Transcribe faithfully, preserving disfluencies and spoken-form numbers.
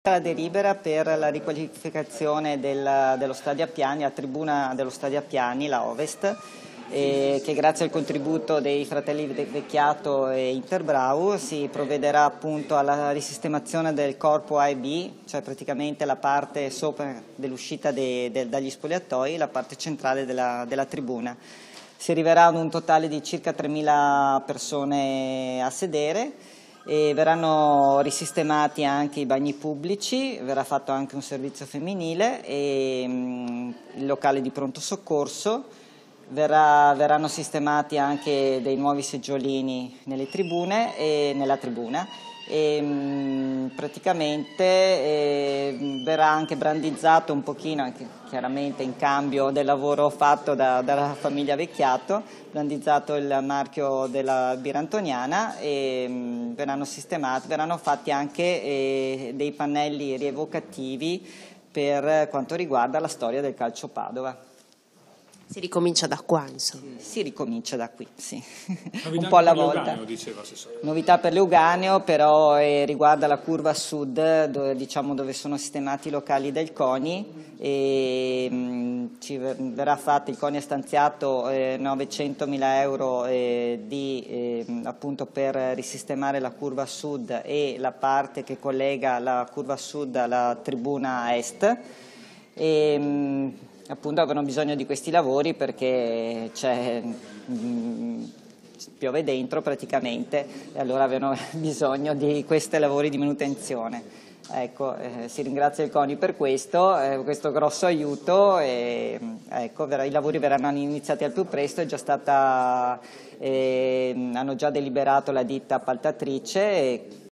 La delibera per la riqualificazione del, dello Stadio Appiani, la tribuna dello Stadio Appiani, la Ovest, eh, che grazie al contributo dei fratelli Vecchiato e Interbrau si provvederà appunto alla risistemazione del corpo A e B, cioè praticamente la parte sopra dell'uscita de, de, dagli spogliatoi, la parte centrale della, della tribuna. Si arriverà ad un totale di circa tremila persone a sedere. E verranno risistemati anche i bagni pubblici, verrà fatto anche un servizio femminile e mh, il locale di pronto soccorso, verrà, verranno sistemati anche dei nuovi seggiolini nelle tribune e nella tribuna e mh, praticamente eh, verrà anche brandizzato un pochino, anche chiaramente in cambio del lavoro fatto da, dalla famiglia Vecchiato, brandizzato il marchio della birra antoniana e mh, verranno sistemati, verranno fatti anche eh, dei pannelli rievocativi per quanto riguarda la storia del calcio Padova. Si ricomincia da qua, insomma. Si ricomincia da qui, sì. Novità un po' alla per volta. Leuganeo, diceva Assessore. Novità per Leuganeo, però eh, riguarda la curva sud, dove, diciamo, dove sono sistemati i locali del CONI e mh, ci verrà fatto, il CONI ha stanziato eh, novecentomila euro eh, di, eh, appunto per risistemare la curva sud e la parte che collega la curva sud alla tribuna est. E, mh, appunto avevano bisogno di questi lavori perché c'è, mh, piove dentro praticamente e allora avevano bisogno di questi lavori di manutenzione. Ecco, eh, si ringrazia il CONI per questo, eh, questo grosso aiuto e ecco, i lavori verranno iniziati al più presto, è già stata, eh, hanno già deliberato la ditta appaltatrice. E